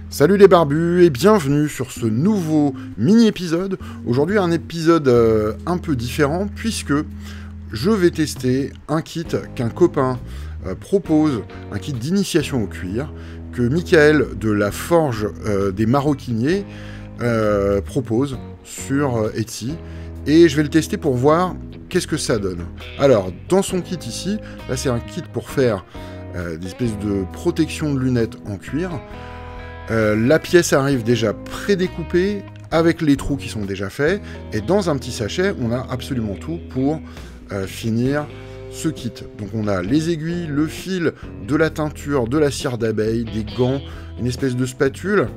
Salut les barbus et bienvenue sur ce nouveau mini-épisode. Aujourd'hui un épisode un peu différent puisque je vais tester un kit qu'un copain propose, un kit d'initiation au cuir, que Michael de la Forge des Maroquiniers propose sur Etsy. Et je vais le tester pour voir qu'est-ce que ça donne. Alors, dans son kit ici, là c'est un kit pour faire des espèces de protection de lunettes en cuir. La pièce arrive déjà prédécoupée, avec les trous qui sont déjà faits, et dans un petit sachet, on a absolument tout pour finir ce kit. Donc on a les aiguilles, le fil, de la teinture, de la cire d'abeille, des gants, une espèce de spatule,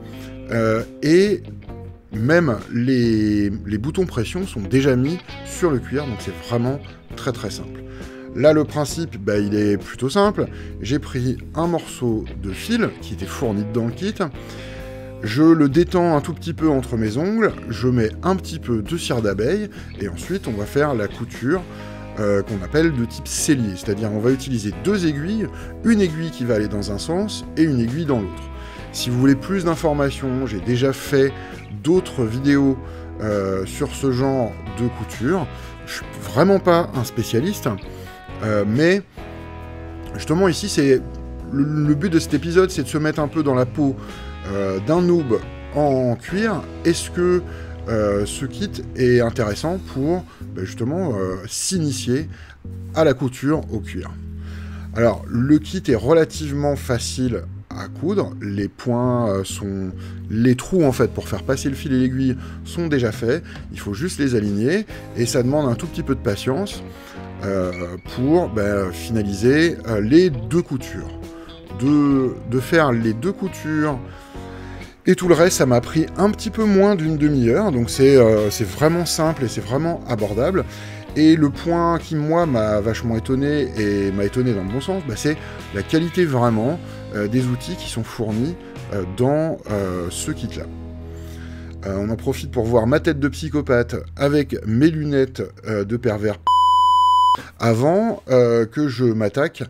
et même les boutons pression sont déjà mis sur le cuir, donc c'est vraiment très très simple. Là, le principe, il est plutôt simple. J'ai pris un morceau de fil qui était fourni dans le kit. Je le détends un tout petit peu entre mes ongles. Je mets un petit peu de cire d'abeille. Et ensuite, on va faire la couture qu'on appelle de type cellier. C'est-à-dire, on va utiliser deux aiguilles. Une aiguille qui va aller dans un sens et une aiguille dans l'autre. Si vous voulez plus d'informations, j'ai déjà fait d'autres vidéos sur ce genre de couture. Je suis vraiment pas un spécialiste. Mais justement ici c'est le but de cet épisode, c'est de se mettre un peu dans la peau d'un noob en cuir. Est-ce que ce kit est intéressant pour justement s'initier à la couture au cuir? Alors le kit est relativement facile à coudre, les points sont... Les trous en fait pour faire passer le fil et l'aiguille sont déjà faits, il faut juste les aligner et ça demande un tout petit peu de patience pour finaliser les deux coutures. De faire les deux coutures et tout le reste, ça m'a pris un petit peu moins d'une demi-heure, donc c'est vraiment simple et c'est vraiment abordable. Et le point qui, moi, m'a vachement étonné, et m'a étonné dans le bon sens, c'est la qualité vraiment des outils qui sont fournis dans ce kit-là. On en profite pour voir ma tête de psychopathe avec mes lunettes de pervers avant que je m'attaque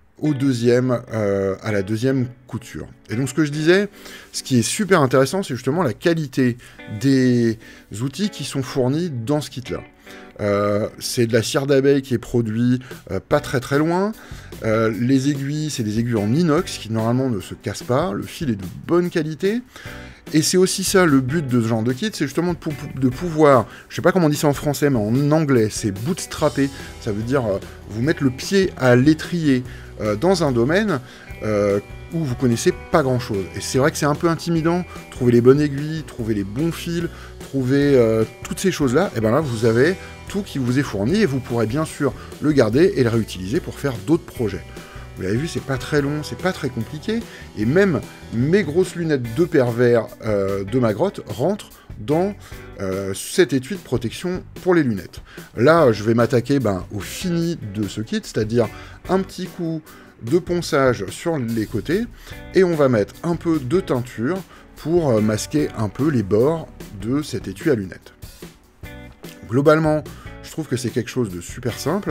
à la deuxième couture. Et donc ce que je disais, ce qui est super intéressant, c'est justement la qualité des outils qui sont fournis dans ce kit-là. C'est de la cire d'abeille qui est produite pas très très loin. Les aiguilles, c'est des aiguilles en inox qui normalement ne se cassent pas. Le fil est de bonne qualité. Et c'est aussi ça le but de ce genre de kit, c'est justement de pouvoir, je sais pas comment on dit ça en français, mais en anglais, c'est bootstrapper. Ça veut dire vous mettre le pied à l'étrier dans un domaine où vous connaissez pas grand chose. Et c'est vrai que c'est un peu intimidant, trouver les bonnes aiguilles, trouver les bons fils, trouver toutes ces choses-là. Et bien là, vous avez tout qui vous est fourni et vous pourrez bien sûr le garder et le réutiliser pour faire d'autres projets. Vous l'avez vu, c'est pas très long, c'est pas très compliqué, et même mes grosses lunettes de pervers de ma grotte rentrent dans cet étui de protection pour les lunettes. Là, je vais m'attaquer au fini de ce kit, c'est-à-dire un petit coup de ponçage sur les côtés, et on va mettre un peu de teinture pour masquer un peu les bords de cet étui à lunettes. Globalement, je trouve que c'est quelque chose de super simple.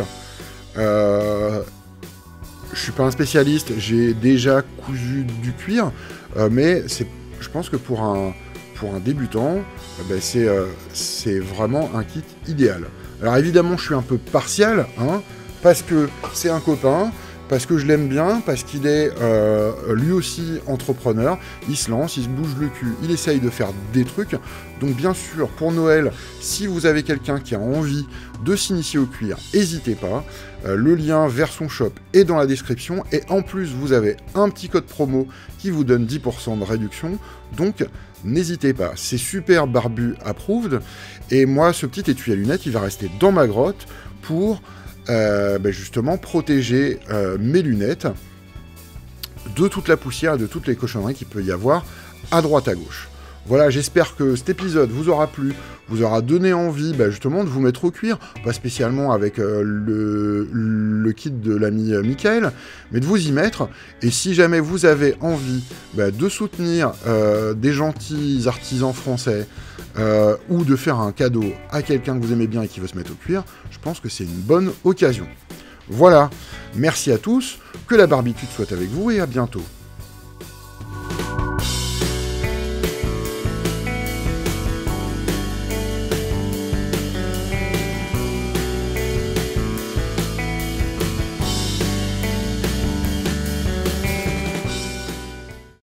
Je suis pas un spécialiste, j'ai déjà cousu du cuir, mais je pense que pour un débutant, c'est vraiment un kit idéal. Alors évidemment, je suis un peu partial, parce que c'est un copain, parce que je l'aime bien, parce qu'il est lui aussi entrepreneur, il se lance, il se bouge le cul, il essaye de faire des trucs. Donc bien sûr, pour Noël, si vous avez quelqu'un qui a envie de s'initier au cuir, n'hésitez pas. Le lien vers son shop est dans la description, et en plus, vous avez un petit code promo qui vous donne 10% de réduction. Donc n'hésitez pas, c'est super barbu approved. Et moi, ce petit étui à lunettes, il va rester dans ma grotte pour... justement protéger mes lunettes de toute la poussière et de toutes les cochonneries qu'il peut y avoir à droite à gauche. Voilà, j'espère que cet épisode vous aura plu, vous aura donné envie justement de vous mettre au cuir, pas spécialement avec le kit de l'ami Michael, mais de vous y mettre. Et si jamais vous avez envie de soutenir des gentils artisans français, ou de faire un cadeau à quelqu'un que vous aimez bien et qui veut se mettre au cuir, je pense que c'est une bonne occasion. Voilà, merci à tous, que la barbitude soit avec vous et à bientôt.